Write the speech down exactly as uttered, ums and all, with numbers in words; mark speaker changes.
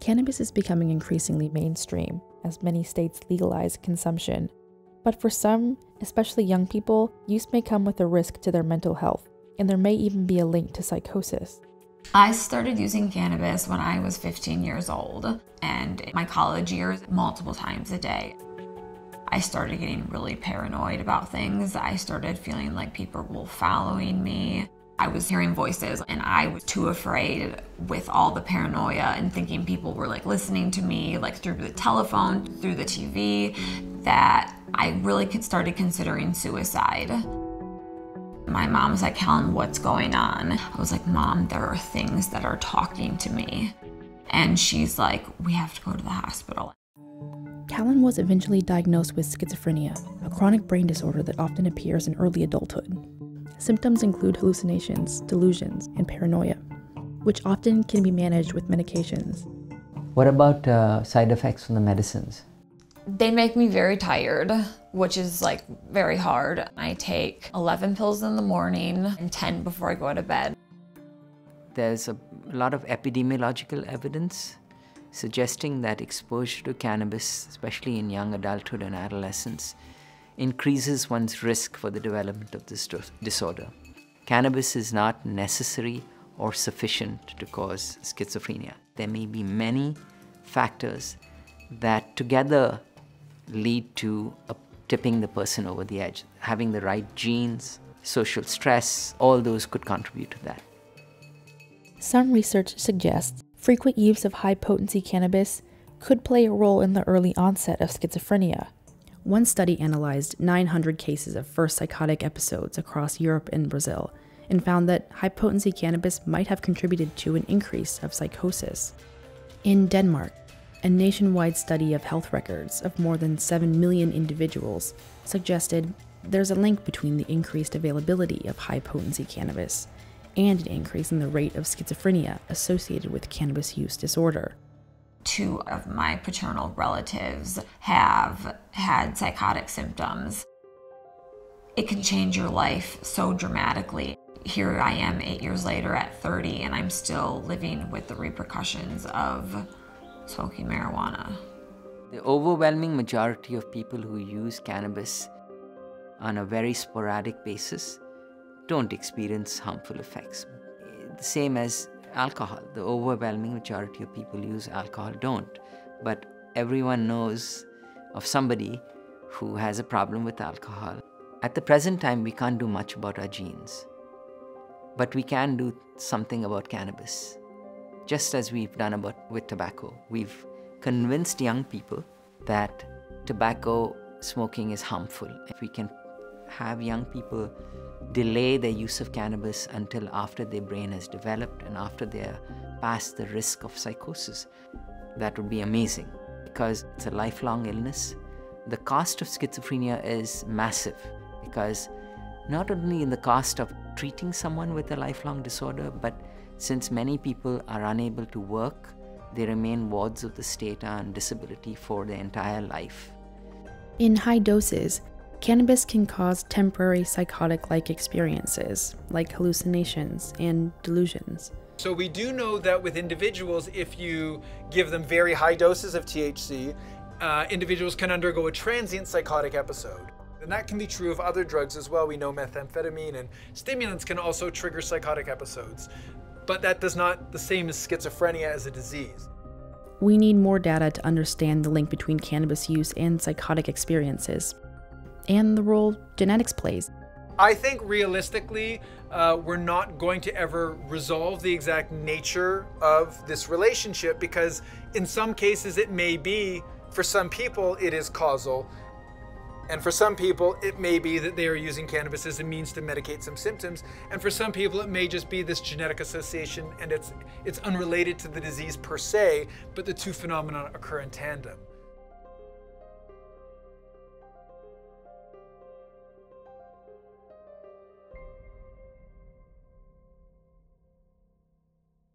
Speaker 1: Cannabis is becoming increasingly mainstream as many states legalize consumption. But for some, especially young people, use may come with a risk to their mental health, and there may even be a link to psychosis.
Speaker 2: I started using cannabis when I was fifteen years old, and in my college years, multiple times a day. I started getting really paranoid about things. I started feeling like people were following me. I was hearing voices, and I was too afraid with all the paranoia and thinking people were like listening to me, like through the telephone, through the T V, that I really started considering suicide. My mom was like, "Callan, what's going on?" I was like, "Mom, there are things that are talking to me." And she's like, "We have to go to the hospital."
Speaker 1: Callan was eventually diagnosed with schizophrenia, a chronic brain disorder that often appears in early adulthood. Symptoms include hallucinations, delusions, and paranoia, which often can be managed with medications.
Speaker 3: What about uh, side effects from the medicines?
Speaker 2: They make me very tired, which is like very hard. I take eleven pills in the morning and ten before I go to bed.
Speaker 3: There's a lot of epidemiological evidence suggesting that exposure to cannabis, especially in young adulthood and adolescence, increases one's risk for the development of this disorder. Cannabis is not necessary or sufficient to cause schizophrenia. There may be many factors that together lead to a tipping the person over the edge. Having the right genes, social stress, all those could contribute to that.
Speaker 1: Some research suggests frequent use of high-potency cannabis could play a role in the early onset of schizophrenia. One study analyzed nine hundred cases of first psychotic episodes across Europe and Brazil and found that high-potency cannabis might have contributed to an increase of psychosis. In Denmark, a nationwide study of health records of more than seven million individuals suggested there's a link between the increased availability of high-potency cannabis and an increase in the rate of schizophrenia associated with cannabis use disorder.
Speaker 2: Two of my paternal relatives have had psychotic symptoms. It can change your life so dramatically. Here I am eight years later at thirty, and I'm still living with the repercussions of smoking marijuana.
Speaker 3: The overwhelming majority of people who use cannabis on a very sporadic basis don't experience harmful effects. The same as alcohol. The overwhelming majority of people who use alcohol don't. But everyone knows of somebody who has a problem with alcohol. At the present time, we can't do much about our genes. But we can do something about cannabis. Just as we've done about with tobacco. We've convinced young people that tobacco smoking is harmful. If we can have young people delay their use of cannabis until after their brain has developed and after they're past the risk of psychosis, that would be amazing, because it's a lifelong illness. The cost of schizophrenia is massive, because not only in the cost of treating someone with a lifelong disorder, but since many people are unable to work, they remain wards of the state on disability for their entire life.
Speaker 1: In high doses, cannabis can cause temporary psychotic-like experiences, like hallucinations and delusions.
Speaker 4: So we do know that with individuals, if you give them very high doses of T H C, uh, individuals can undergo a transient psychotic episode. And that can be true of other drugs as well. We know methamphetamine and stimulants can also trigger psychotic episodes. But that does not the same as schizophrenia as a disease.
Speaker 1: We need more data to understand the link between cannabis use and psychotic experiences, and the role genetics plays.
Speaker 4: I think realistically, uh, we're not going to ever resolve the exact nature of this relationship, because in some cases it may be, for some people it is causal, and for some people it may be that they are using cannabis as a means to medicate some symptoms, and for some people it may just be this genetic association and it's, it's unrelated to the disease per se, but the two phenomena occur in tandem.